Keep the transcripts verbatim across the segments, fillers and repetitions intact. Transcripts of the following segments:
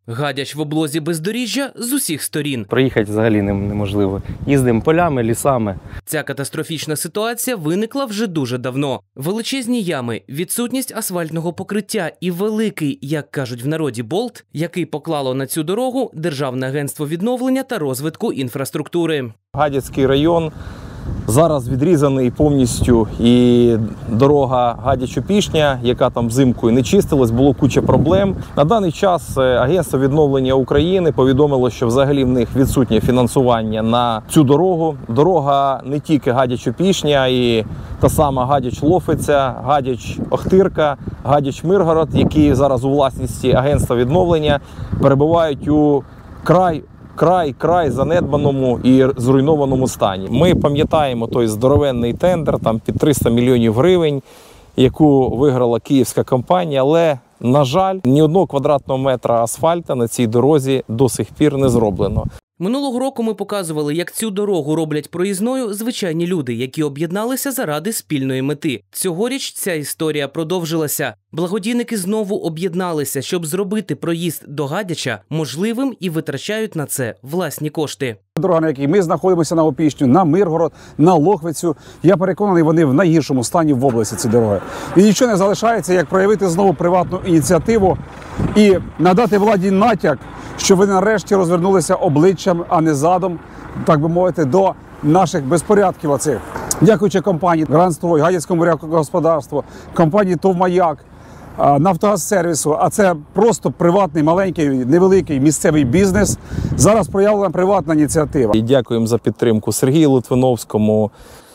Гадяч в облозі бездоріжжя з усіх сторін. Проїхати взагалі неможливо. Їздимо полями, лісами. Ця катастрофічна ситуація виникла вже дуже давно. Величезні ями, відсутність асфальтного покриття і великий, як кажуть в народі, болт, який поклало на цю дорогу Державне агентство відновлення та розвитку інфраструктури. Гадяцький район зараз відрізаний повністю, і дорога Гадяч-Опішня, яка там взимку не чистилась, було куча проблем. На даний час Агентство відновлення України повідомило, що взагалі в них відсутнє фінансування на цю дорогу. Дорога не тільки Гадяч-Опішня, і та сама Гадяч-Лофиця, Гадяч-Охтирка, Гадяч-Миргород, які зараз у власності Агентства відновлення, перебувають у край Край, край занедбаному і зруйнованому стані. Ми пам'ятаємо той здоровенний тендер, там під триста мільйонів гривень, яку виграла київська компанія, але, на жаль, ні одного квадратного метра асфальта на цій дорозі до сих пір не зроблено. Минулого року ми показували, як цю дорогу роблять проїзною звичайні люди, які об'єдналися заради спільної мети. Цьогоріч ця історія продовжилася. Благодійники знову об'єдналися, щоб зробити проїзд до Гадяча можливим, і витрачають на це власні кошти. Дорога, на якій ми знаходимося, на Опішню, на Миргород, на Лохвицю, я переконаний, вони в найгіршому стані в області, ці дороги. І нічого не залишається, як проявити знову приватну ініціативу і надати владі натяк, що вони нарешті розвернулися обличчям, а не задом, так би мовити, до наших безпорядків оцих. Дякуючи компанії «Грандстрой», Гадяцькому господарству, компанії «ТОВ Маяк», «Нафтогазсервісу», а це просто приватний, маленький, невеликий місцевий бізнес. Зараз проявлена приватна ініціатива. І дякуємо за підтримку Сергію Литвиновському,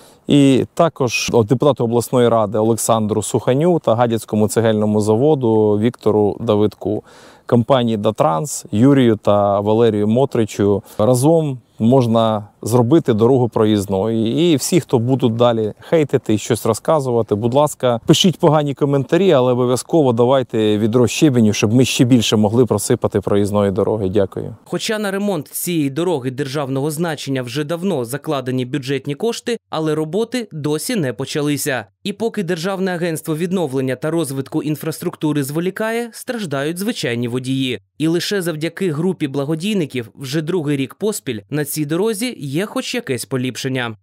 і також депутату обласної ради Олександру Суханю та Гадяцькому цегельному заводу Віктору Давидку, компанії «Датранс», Юрію та Валерію Мотричу. Разом можна зробити дорогу проїзною. І всі, хто будуть далі хейтити і щось розказувати, будь ласка, пишіть погані коментарі, але обов'язково давайте відро щебеню, щоб ми ще більше могли просипати проїзної дороги. Дякую. Хоча на ремонт цієї дороги державного значення вже давно закладені бюджетні кошти, але роботи досі не почалися. І поки Державне агентство відновлення та розвитку інфраструктури зволікає, страждають звичайні водії. І лише завдяки групі благодійників вже другий рік поспіль на цій дорозі є хоч якесь поліпшення.